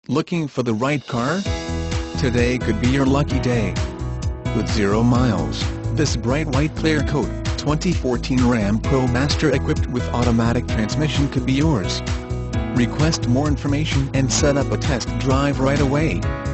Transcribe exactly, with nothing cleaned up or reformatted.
Looking for the right car? Today could be your lucky day. With zero miles, this Bright White Clearcoat, twenty fourteen Ram ProMaster equipped with automatic transmission could be yours. Request more information and set up a test drive right away.